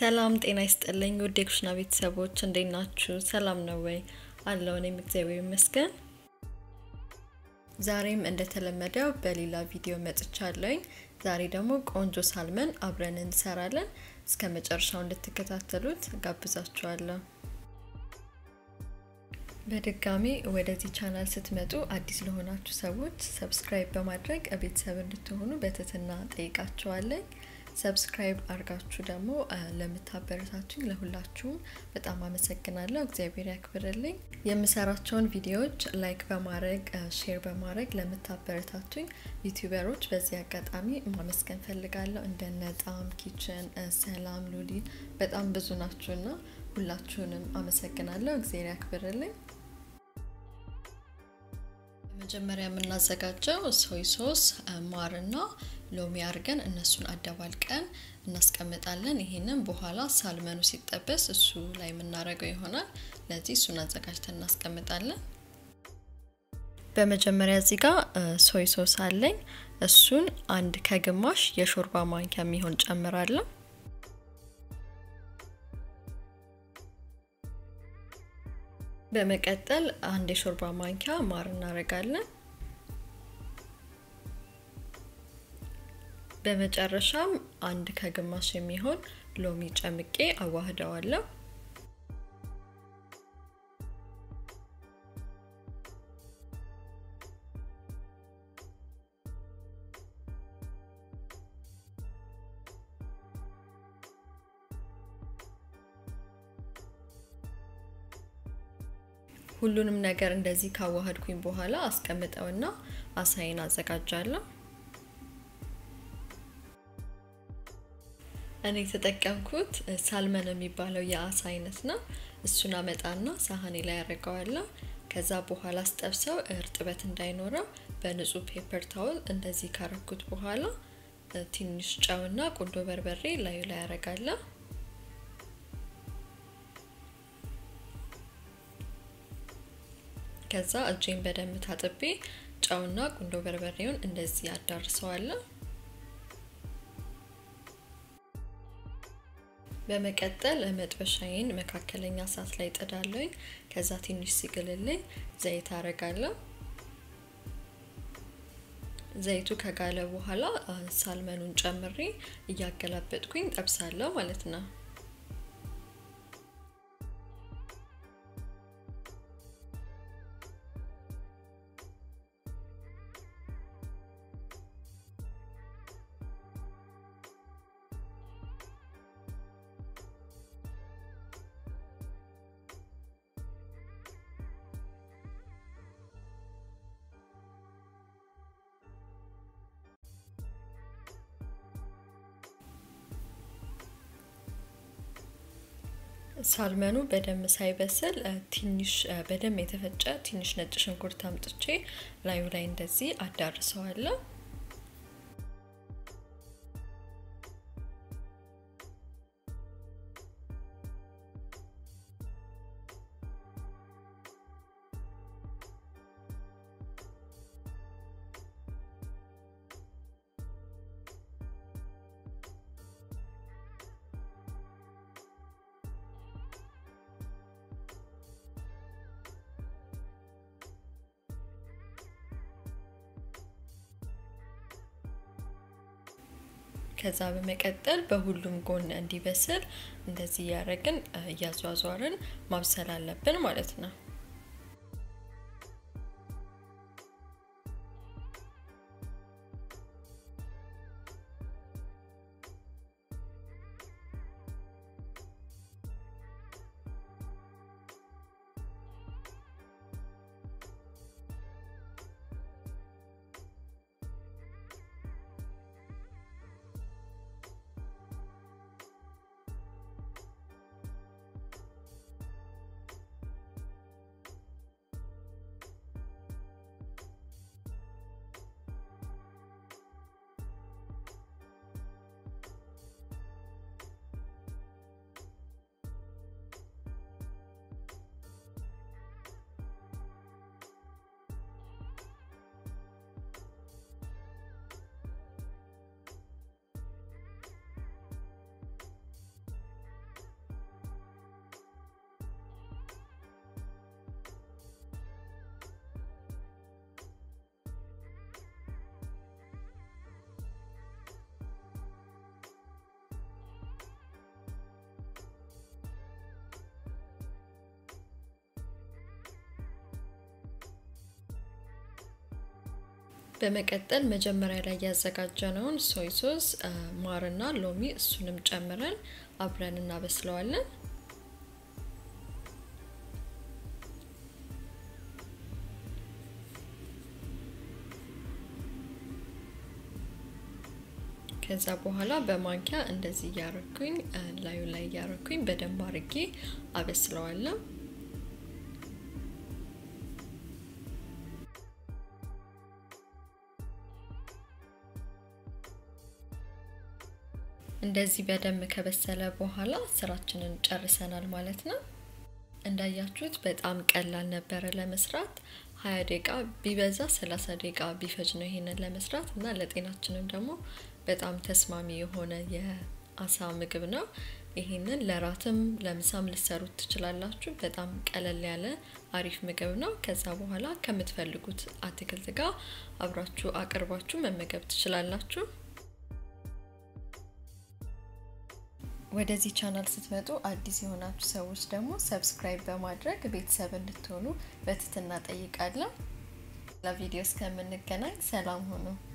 ሰላም ጤና ይስጥልኝ ውድ የኩሽና ቤተሰቦች እንዴት ናችሁ? ሰላም ነው ወይ? አለሁ እኔም እግዚአብሔር ይመስገን። ዛሬም እንደተለመደው በሌላ ቪዲዮ መጥቻለሁ። ዛሬ ደግሞ ቆንጆ ሳልመን አብረን እንሰራለን። እስከመጨረሻው እንድትከታተሉት ጋብዛችኋለሁ። በድጋሚ ወደዚህ ቻናል ስትመጡ አዲስ ለሆናችሁ ሰዎች ሰብስክራይብ በማድረግ ቤተሰብ እንድትሆኑ በትህትና ጠይቃችኋለሁ። ሰብስክራይብ አርጋችሁ ደግሞ ለምታበረታቱኝ ለሁላችሁም በጣም አመሰግናለሁ። እግዚአብሔር ያክብርልኝ። የምሰራቸውን ቪዲዮዎች ላይክ በማድረግ ሼር በማድረግ ለምታበረታቱኝ ዩቲዩበሮች በዚህ አጋጣሚ ማመስገን ፈልጋለሁ። እንደነ ጣም ኪችን፣ ሰላም፣ ሉሊ በጣም ብዙ ናችሁና ሁላችሁንም አመሰግናለሁ። እግዚአብሔር ያክብርልኝ። መጀመሪያ የምናዘጋጀው ሶይ ሶስ ማርና ሎሚ አርገን እነሱን አደባልቀን እናስቀምጣለን። ይሄንን በኋላ ሳልመኑ ሲጠበስ እሱ ላይ የምናረገው ይሆናል። ለዚህ እሱን አዘጋጅተን እናስቀምጣለን። በመጀመሪያ እዚህ ጋር ሶይ ሶስ አለኝ። እሱን አንድ ከግማሽ የሾርባ ማንኪያ የሚሆን ጨምራለሁ። በመቀጠል አንድ የሾርባ ማንኪያ ማር እናረጋለን። በመጨረሻም አንድ ከግማሽ የሚሆን ሎሚ ጨምቄ አዋህደዋለሁ። ሁሉንም ነገር እንደዚህ ካዋሃድኩኝ በኋላ አስቀምጠውና አሳይን አዘጋጃለሁ። እኔ ተጠቀምኩት ሳልመን የሚባለው የአሳ አይነት ነው። እሱን አመጣና ሳህኔ ላይ አደርገዋለሁ። ከዛ በኋላ አስጠብሰው እርጥበት እንዳይኖረው በንጹህ ፔፐር ታውል እንደዚህ ካረኩት በኋላ ትንሽ ጨውና ቁንዶ በርበሬ ላይ አደርጋለሁ። ከዛ እጄን በደንብ ታጥቤ ጨውና ቁንዶ በርበሬውን እንደዚህ አዳርሰዋለሁ። በመቀጠል መጥበሻዬን መካከለኛ እሳት ላይ ጥዳለሁ። ከዛ ትንሽ ሲግልልኝ ዘይት አረጋለሁ። ዘይቱ ከጋለ በኋላ ሳልመኑን ጨምሬ እያገላበጥኩኝ ጠብሳለሁ ማለት ነው። ሳልመኑ በደም ሳይበስል ትንሽ በደም የተፈጨ ትንሽ ነጭ ሽንኩርት አምጥቼ ላዩ ላይ እንደዚህ አዳርሰዋለሁ። ከዛ በመቀጠል በሁሉም ጎን እንዲበስል እንደዚህ ያረግን ያዟዟርን ማብሰል አለብን ማለት ነው። በመቀጠል መጀመሪያ ላይ ያዘጋጀነውን ሶይ ሶስ ማርና ሎሚ እሱንም ጨምረን አብረን እናበስለዋለን። ከዛ በኋላ በማንኪያ እንደዚህ ያረኩኝ ላዩ ላይ ያረኩኝ በደንብ አርጌ አበስለዋለሁ። እንደዚህ በደንብ ከበሰለ በኋላ ስራችንን ጨርሰናል ማለት ነው። እንዳያችሁት በጣም ቀላል ነበር ለመስራት 20 ደቂቃ ቢበዛ 30 ደቂቃ ቢፈጅ ነው ይሄንን ለመስራት እና ለጤናችንም ደግሞ በጣም ተስማሚ የሆነ የአሳ ምግብ ነው። ይሄንን ለራትም ለምሳም ልትሰሩት ትችላላችሁ። በጣም ቀለል ያለ አሪፍ ምግብ ነው። ከዛ በኋላ ከምትፈልጉት አትክልት ጋር አብራችሁ አቅርባችሁ መመገብ ትችላላችሁ። ወደዚህ ቻናል ስትመጡ አዲስ የሆናችሁ ሰዎች ደግሞ ሰብስክራይብ በማድረግ ቤተሰብ እንድትሆኑ በትህትና ጠይቃለሁ። ለቪዲዮ እስከምንገናኝ ሰላም ሁኑ።